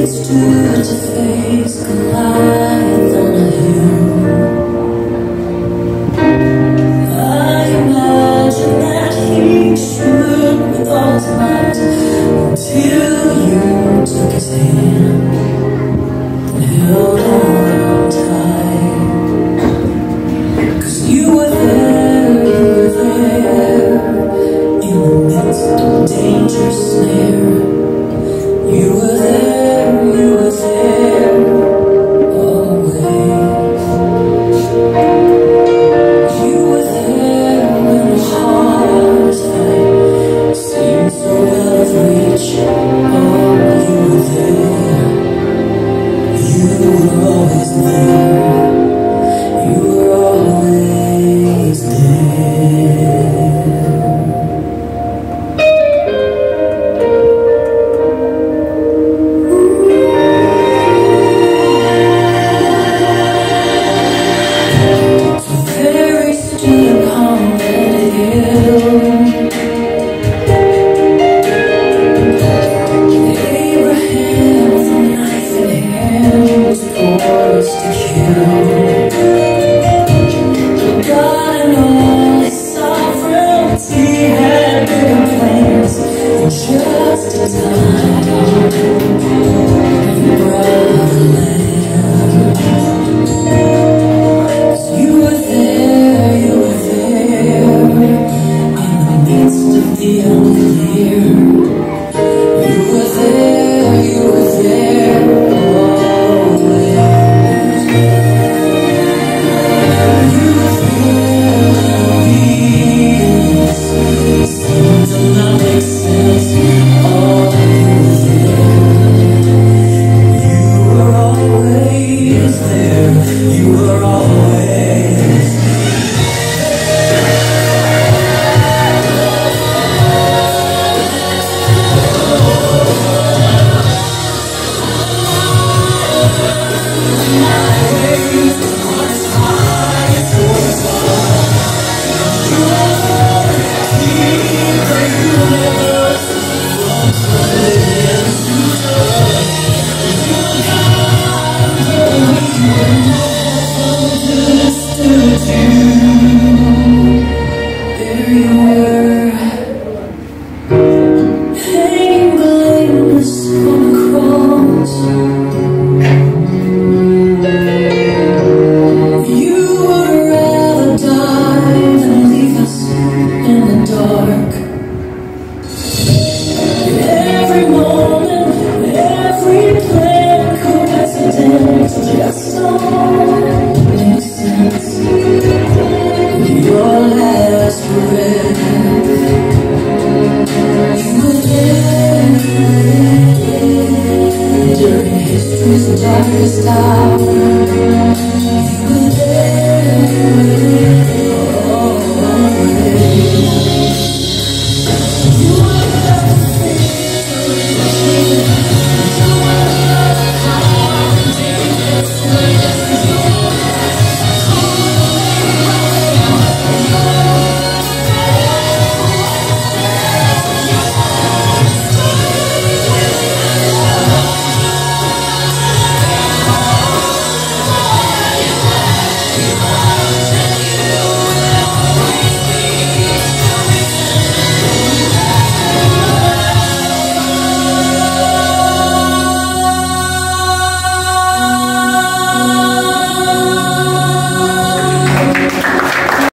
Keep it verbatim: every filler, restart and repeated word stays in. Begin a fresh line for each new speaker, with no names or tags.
stood to face Goliath on a hill. I imagine that he shook with all his might until you took his hand and held on tight. 'Cause you were there, you were there in the midst of danger's snare. You were there, you were there, always. You were there when the hardest fight seemed so out of reach. Oh, you were there. You were always there. You were always there. Just a time